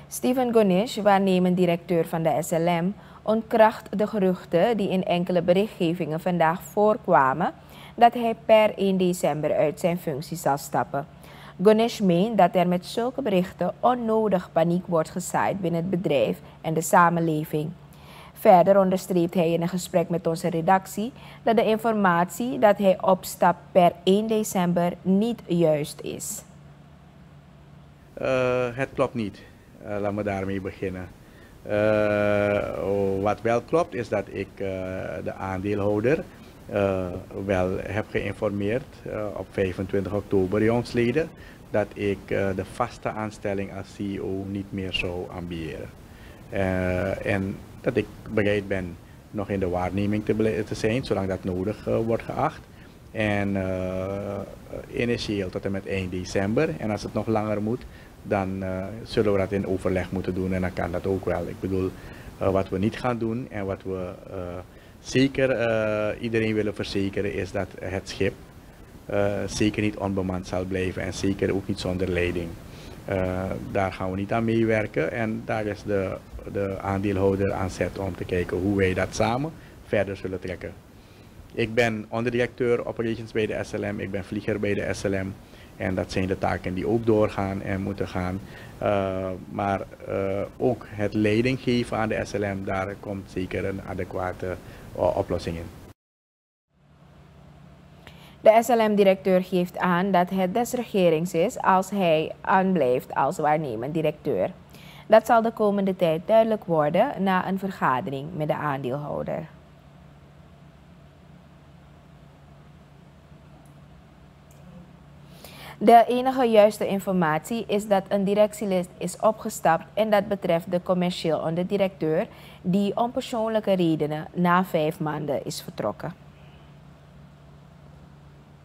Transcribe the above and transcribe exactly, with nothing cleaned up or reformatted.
Steven Gonish, waarnemend directeur van de S L M, ontkracht de geruchten die in enkele berichtgevingen vandaag voorkwamen dat hij per één december uit zijn functie zal stappen. Gonish meent dat er met zulke berichten onnodig paniek wordt gezaaid binnen het bedrijf en de samenleving. Verder onderstreept hij in een gesprek met onze redactie dat de informatie dat hij opstapt per één december niet juist is. Uh, het klopt niet. Uh, laat me daarmee beginnen. Uh, wat wel klopt is dat ik uh, de aandeelhouder uh, wel heb geïnformeerd uh, op vijfentwintig oktober jongsleden dat ik uh, de vaste aanstelling als C E O niet meer zou ambiëren. Uh, en dat ik bereid ben nog in de waarneming te, te zijn, zolang dat nodig uh, wordt geacht. En uh, initieel tot en met eind december. En als het nog langer moet, dan uh, zullen we dat in overleg moeten doen en dan kan dat ook wel. Ik bedoel, uh, wat we niet gaan doen en wat we uh, zeker uh, iedereen willen verzekeren is dat het schip uh, zeker niet onbemand zal blijven en zeker ook niet zonder leiding. Uh, daar gaan we niet aan meewerken en daar is de, de aandeelhouder aan zet om te kijken hoe wij dat samen verder zullen trekken. Ik ben onderdirecteur operations bij de S L M, ik ben vlieger bij de S L M en dat zijn de taken die ook doorgaan en moeten gaan. Uh, maar uh, ook het leiding geven aan de S L M, daar komt zeker een adequate uh, oplossing in. De S L M-directeur geeft aan dat het des regerings is als hij aanblijft als waarnemend directeur. Dat zal de komende tijd duidelijk worden na een vergadering met de aandeelhouder. De enige juiste informatie is dat een directielid is opgestapt en dat betreft de commercieel onderdirecteur die om persoonlijke redenen na vijf maanden is vertrokken.